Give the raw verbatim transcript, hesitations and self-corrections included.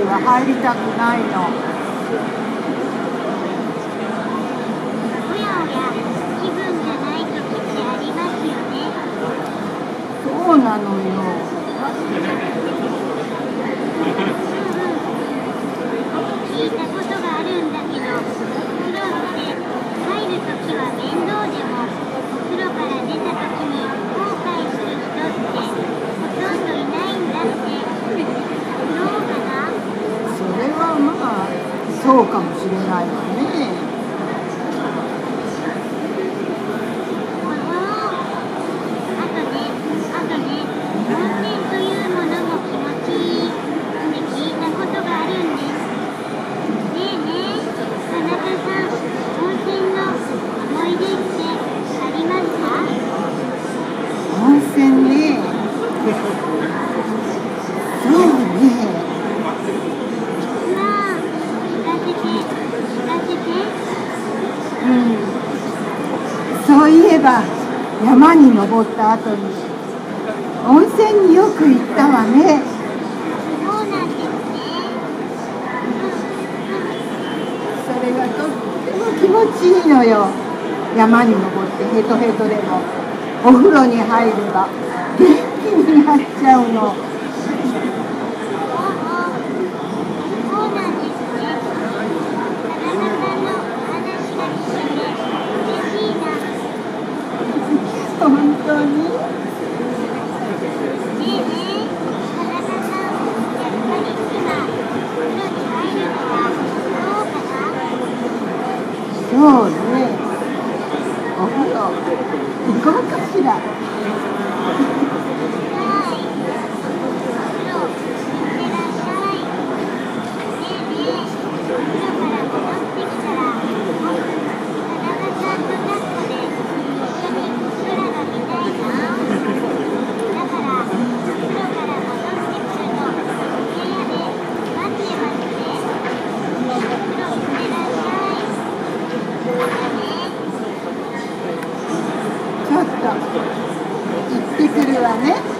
は入りたくないの。 おやおや、気分じゃない時ってありますよね。 そうなのよ。 聞いたことがあるんだけど、お風呂って入るときは面倒でも、お風呂から出たときに後悔する人ってほとんどいないんだって。どうかな？ それはまあそうかもしれないわね。 あとね、あとね、温泉というものも気持ちいいって聞いたことがあるんです。ねえねえ、田中さん、温泉の思い出ってありますか？ 温泉ね。そうね。 まあ、聞かせて、聞かせて。 うん。そういえば山に登った後に温泉によく行ったわね。 そうなんですね。 それがとっても気持ちいいのよ。山に登ってヘトヘトでもお風呂に入れば元気になっちゃうの。 そうなんですね。田中さんのお話が聞けて嬉しいな。 本当に？ ねえねえ、田中さん、やっぱり今、お風呂に入るのはどうかな？ そうね。お風呂行こうかしら。 はい。お風呂、行ってらっしゃい。ねえねえ、お風呂から戻ってきたら、僕、田中さんと抱っこで一緒に空が見たいな。だから、お風呂から戻ってくるの、部屋で待ってますね。お風呂行ってらっしゃい。またね。 ちょっと行ってくるわね。